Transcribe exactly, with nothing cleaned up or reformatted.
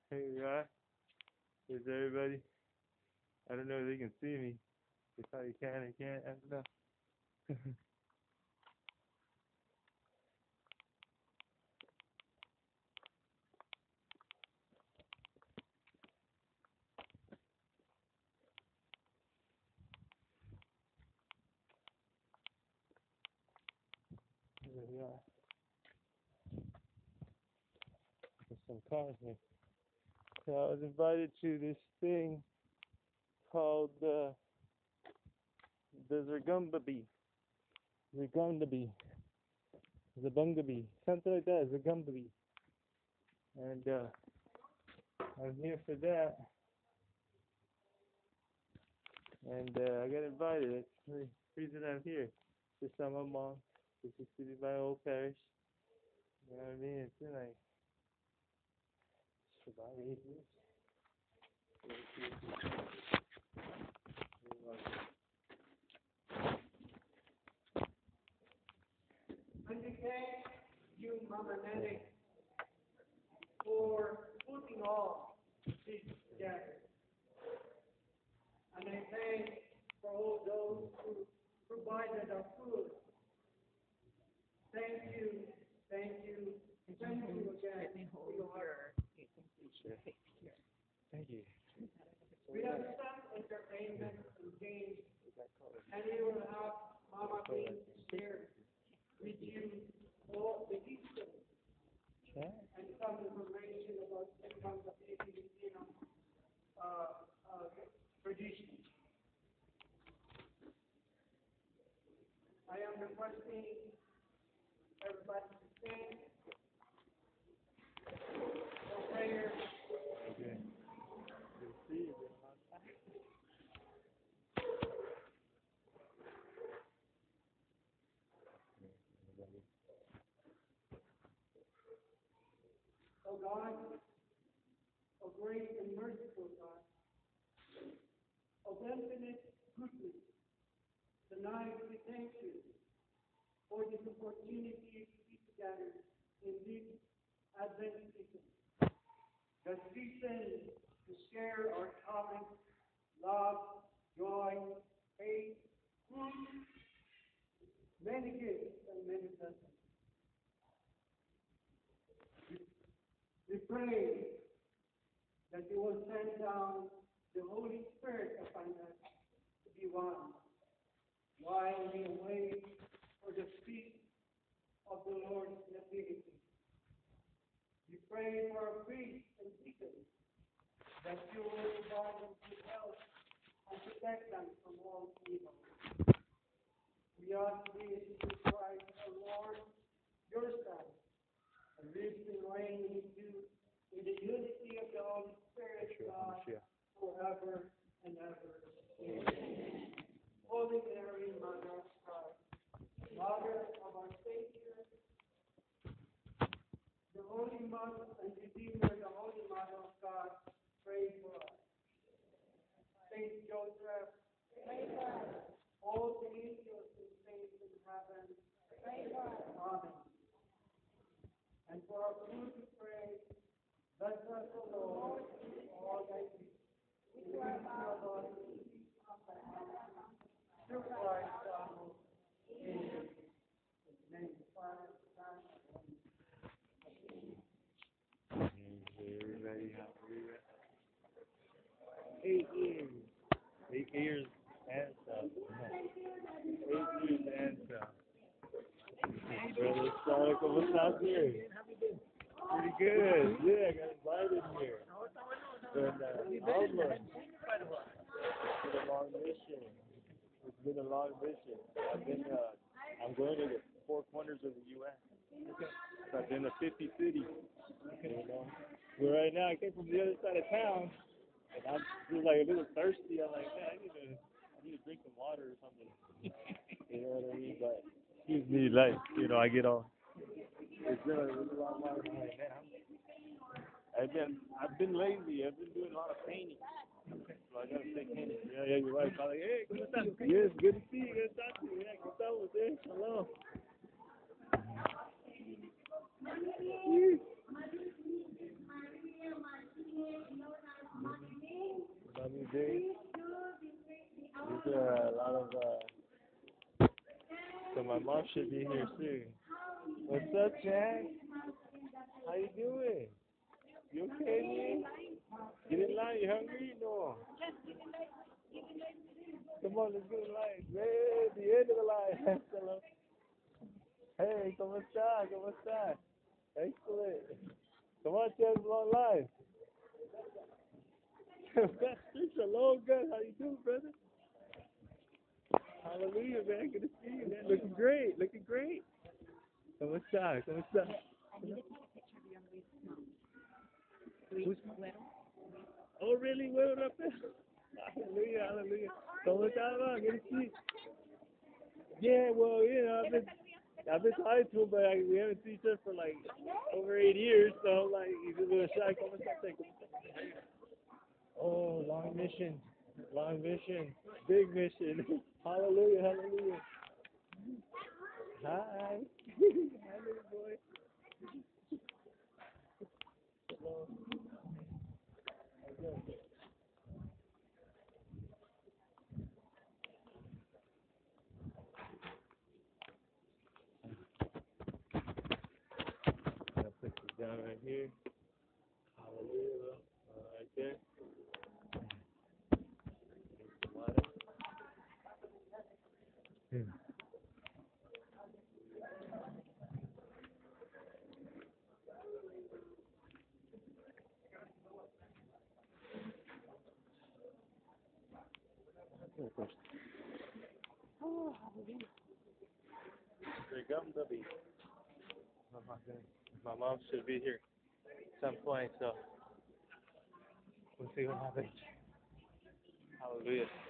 Hey, Rod. Is everybody? I don't know if they can see me. They probably can. They can't. I don't know. There we are. There's some cars here. So I was invited to this thing called uh, the Zergumbaby. Zergumbaby. Zabungaby. Something like that. Zergumbaby. And uh, I'm here for that. And uh, I got invited. That's the reason I'm here. Just on my mom. This is to be my old parish. You know what I mean? It's been like it's about eight years. And we thank you, Mama Nelly, for putting all this together. And I thank for all those who provided our food. Thank you, thank you, thank you again for your heart. Sure. Thank you. We have some entertainment and games, and we will have Mama Bean share with you all the history Okay. and some information about some of the Filipino uh, uh, traditions. I am requesting everybody to stand for prayer. Okay. Good to see you. Been a long time. O God, O great and merciful God, O infinite goodness, tonight we thank you for this opportunity to be together in this Advent season. The season to share our common love, joy, faith, fruit, many gifts and many blessings. We pray that you will send down the Holy Spirit upon us to be one while we wait for the feast of the Lord's Nativity. We pray for our priests and deacons that you will provide them with health and protect them from all evil. We ask thee, Jesus Christ, our Lord, your Son, and lives and reigns with you in the unity of the Holy Spirit, God, forever and ever. Amen. Holy Mary, Mother of Christ, Mother of our Savior, the Holy Mother and Redeemer, the Holy Mother of God, pray for us. Saint Joseph, pray for us. All the angels and saints in heaven, pray for us. Amen. And for our food we pray, bless us, O Lord, all thy peace. In the name of our Lord, through Christ our Lord. Amen. In the name of the Father, the Son, and the Hey, everybody, how are you? Eight years. Eight years and stuff. Eight years and stuff. Brother Sonic, what's up here? Pretty good. Yeah, I got invited here. And uh, Alma. It's been a long mission. It's been a long mission. I've been, uh, I'm going to the four corners of the U S I've been to fifty cities. You know. But right now, I came from the other side of town, and I'm just like a little thirsty. I'm like, man, I need to, I need to drink some water or something. You know what I mean? But excuse me, like, you know, I get all. It's been a, it's a long while. I'm like, man, I'm, I've been, I've been lazy. I've been doing a lot of painting. So I gotta stay painting. Yeah, yeah, you're right. I'm like, hey, ¿cómo estás? Yes, good to see you. Good to talk to you. Yeah, ¿cómo estamos? Eh? Hello. So my mom should be here soon. What's up, Jack? How you doing? You okay, man? Get in line. You hungry? No. Come on, let's get in line. Hey, the end of the line. Hello. Hey, ¿cómo está? ¿Cómo está? Excellent. Come on, Chad, long line. It's a long gun. How you doing, brother? Hallelujah, man. Good to see you, man. Looking great. Looking great. ¿Cómo está? ¿Cómo está? Who's, oh, really? What up there? Hallelujah, hallelujah. ¿Cómo está, man? Good to see you. Yeah, well, you know, I've been, I've been talking to him, but I, we haven't seen each other for like over eight years, so I'm like, he's a little shy. ¿Cómo está? ¿Cómo está? Oh, long mission. Long mission. Big mission. Hallelujah, hallelujah. Hi. Hi, little boy. Hello. Okay. I'll put this down right here. Hallelujah. Uh, right there. Some water. Hmm. Oh, hallelujah. There comes the beat. Oh my goodness. My mom should be here at some point, so we'll see what happens. Hallelujah.